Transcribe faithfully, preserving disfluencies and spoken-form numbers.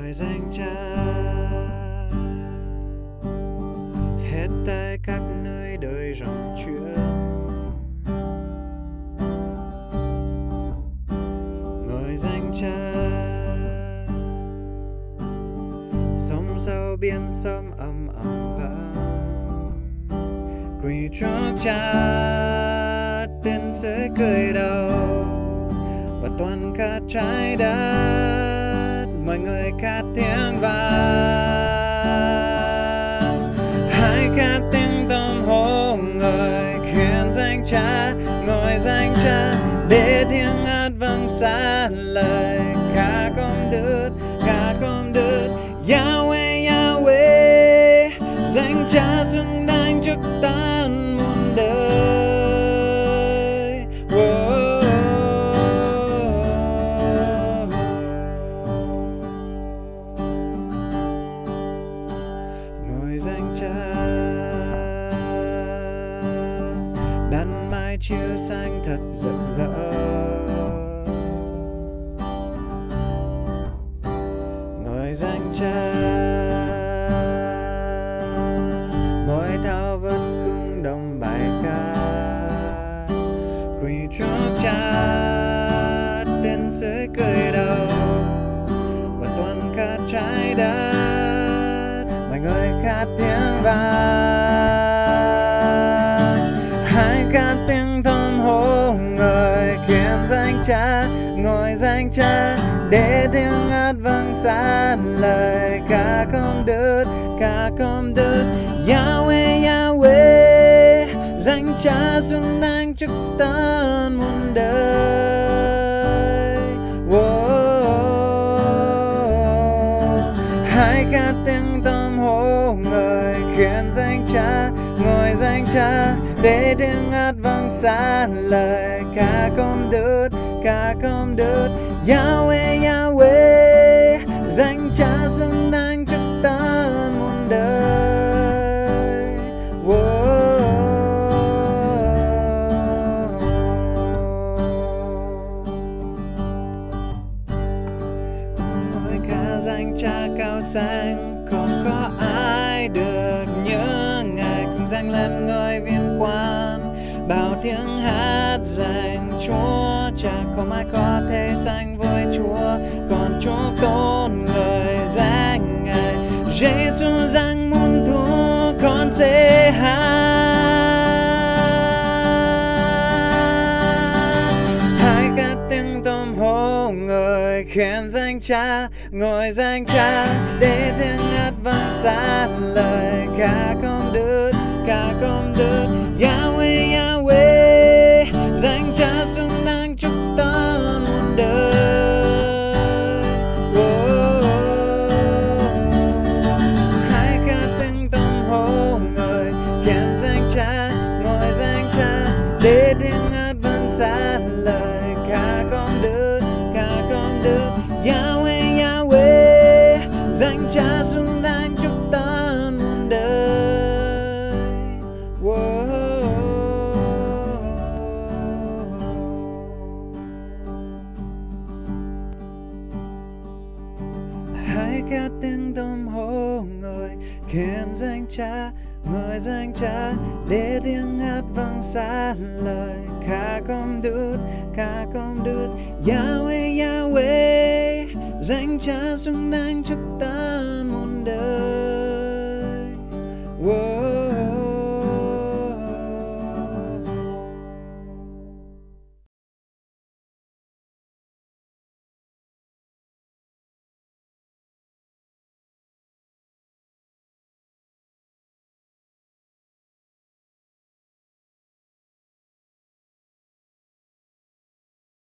ngợi danh Cha hết tại các nơi đời rộng chuyên, ngợi danh Cha sông sâu biển sông ầm ầm vang, quỳ trước Cha tên sẽ cười đầu và toàn cả trái đất mọi người khát tiếng vang, hãy khát tiếng tâm hồn người khiến danh Cha, ngợi danh Cha để tiếng hát vang xa lời ca công đức, ca công đức Yahweh, Yahweh, danh Cha xứng đáng trước tan muôn đời. Wow. Ngợi danh Cha ban mai chiếu sáng thật rực rỡ, ngợi danh Cha mỗi thao vất cung đồng bài ca, quỳ trước Cha tên sẽ cười đầu và toàn cả trái đất mọi người khát tiếng vang, hãy khát tiếng thơm hồn người khiến danh Cha, ngợi danh Cha để tiếng hát vang xa lời ca công đức, ca công đức Yahweh, Yahweh, danh Cha xứng đáng trước tan muôn đời. Wow. Hãy khát tiếng tâm hồn người khiến danh Cha, ngợi danh Cha để tiếng hát vang xa lời ca công đức, ca công đức Yahweh, Yahweh, danh Cha xứng đáng trước tan muôn đời. Wow. Ngợi ca danh Cha cao sang, không có ai được nhớ Ngài, cùng dâng lên ngôi viên quan, bao tiếng hát dành Chúa. Cha không ai có thể sánh với Chúa, còn Chúa tôn ngợi danh Ngài. Giêsu rằng muôn thuở con sẽ hát, hãy cất tiếng tâm hồn người khen danh Cha, ngợi danh Cha để tiếng hát vang xa lời ca công đức, ca công đức Yahweh, Yahweh, danh Cha xứng đáng chúc tan muôn đời. Oh, hãy cất tiếng tâm hồn người khen danh Cha, ngợi danh Cha để tiếng hát vang xa lời ca công đức, ca công đức Yahweh, Yahweh, danh Cha xứng đáng chúc tan muôn đời. Oh. Hãy cất tiếng tâm hồn người khen danh Cha, ngợi danh Cha để tiếng hát vang xa lời ca công đức, ca công đức Yahweh, Yahweh, danh Cha xứng đáng chúc ta